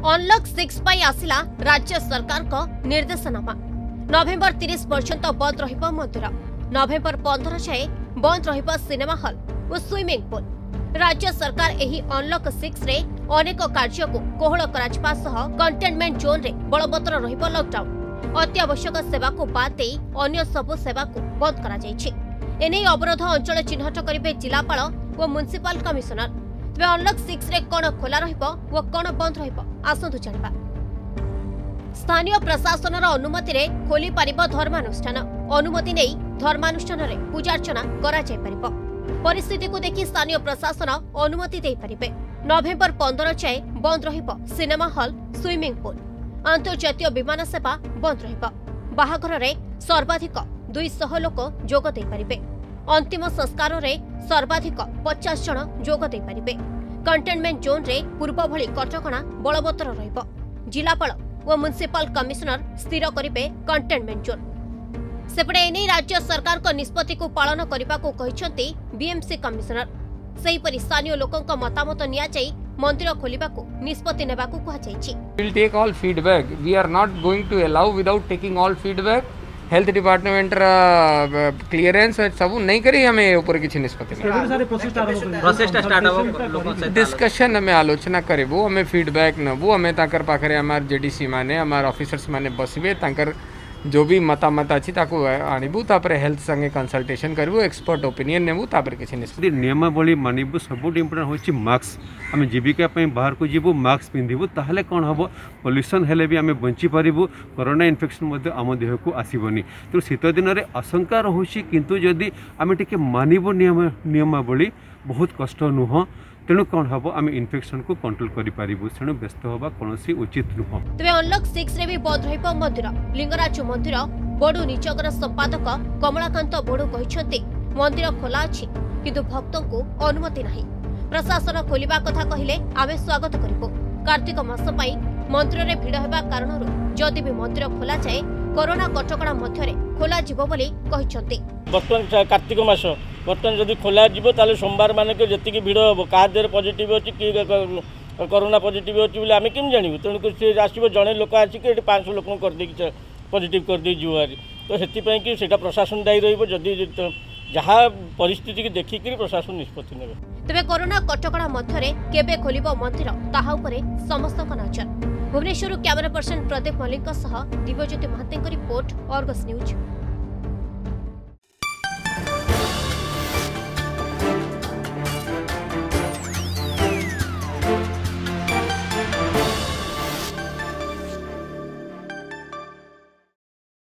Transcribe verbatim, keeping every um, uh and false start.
अनलक six pi आसिला राज्य सरकार को निर्देशनामा। नवेम्बर तीस पर्यंत बंद रहिबो मंदिर। नवेम्बर पंद्रह जाए बंद रहिबो सिनेमा हॉल और स्विमिंग पूल। राज्य सरकार एही अनलक सिक्स रे अनेक कार्य को कोहल कराजिबा सह कंटेनमेंट जोन रे बलवत्तर रहिबो लॉकडाउन। अत्यावश्यक सेवा को बाद दे अन्य सब सेवा को बंद करा जायछि। एने अवरोध अंचल चिन्हट करिबे जिलापाल और म्युनिसिपल कमिशनर। तबे अनलक सिक्स रे कोन खोला रहिबो व कोन बंद रहिबो आसंतु जानिबा। स्थानीय प्रशासन अनुमति रे खोली पारिबो धर्मानुष्ठान। अनुमति नै धर्मानुष्ठान रे पूजार्चना करा जाय पारिबो। परिस्थिति को देखि स्थानीय प्रशासन अनुमति दे पारिबे। नवेम्बर पंद्रह जाए बंद रहिबो सिनेमा हॉल, स्विमिंग पूल। अंतर्जातीय विमान सेवा बंद रहिबो। बाहाघर रे सर्वाधिक दुई सौ लोक जोग दे पारिबे। अंतिम संस्कार रे सर्वाधिक पचास जन जोग दे पारिबे। कंटेनमेंट जोन रे पूर्व भली कटकणा बलवत्तर रहिबो। जिलापाल और म्युनिसिपल कमिशनर स्थिर करिबे कंटेनमेंट जोन। सेपटे एने राज्य सरकार को निष्पत्ति को पालन करने को कहिसंती बीएमसी कमिशनर। सही परि स्थानीय लोकंक मतामत निया जाई मंदिर खोलिबा को निष्पत्ति नेबा को कहा जायछि। We will take all feedback. We are not going to allow without taking all feedback. Health department clearance सब नहीं करी हमें ऊपर किसी निष्पत्ति डिस्कशन हमें आलोचना करेबू हमें फीडबैक नबू हमें ताकर पाखरे हमार जेडीसी माने हमार ऑफिसर्स माने बसबे ताकर जो भी मतामत अच्छी ताको आनिबू तापर हेल्थ संगे कंसल्टेशन करबू एक्सपर्ट ओपिनियन नेबू तापर किसी निष्पत्ति नियमावली मानिबू सबुठ इम्पोर्टेंट होछि मास्क आम जीविका बाहर को जीवु मास्क पिंधिबू ताहले कौन हम पॉल्यूशन हेले भी आम बंची पारिबू कोरोना इन्फेक्शन आम देह को आसबनी तो शीत दिन में आशंका रोचे किंतु जदि आम टिके मानिबू नियम नियमावली बहुत कष्ट नुह तेणु कौन हम आम इन्फेक्शन को कंट्रोल करि पारिबू तेणु व्यस्त होबा कोनोसी उचित नुह। तबे अनलक सिक्स रे भी बंद रहिबो मंदिर। लिंगराज मंदिर बडू निचगर संपादक कमलाकांत बडू कहिसंती मंदिर खोला अछि किंतु भक्तों को अनुमति नाही। प्रशासन खोलिबा कथा कहिले आमे स्वागत करिबो। कार्तिक मास पई मंदिर रे भिड़ हेबा कारणरू जदि भी मंदिर खोला जाए कोरोना कटकणा मध्यरे खोला जिवो बोली कहिसंती। बर्तमान कार्तिक मास बर्तमान जदि खोला जीव ताले सोमवार मान के जति भिड़ हम क्या देर पॉजिटिव अच्छी कि कोरोना पॉजिटिव अच्छी बोले आम केम जानू तेणुक सी आसो जड़े लोक आसिक पाँच सौ लोक कर पॉजिटिव करदे जीवारी तो से प्रशासन दायी रही जहाँ परिस्थिति की देखिक प्रशासन निष्पत्ति ने। तेबे कोरोना कटकणा मध्यरे केबे खोलिबो मंदिर ताहा उपरे समस्तक नजर। Bhubaneswar camera person Pradeep Mallick Divyajyoti Mahanty report, Argus news.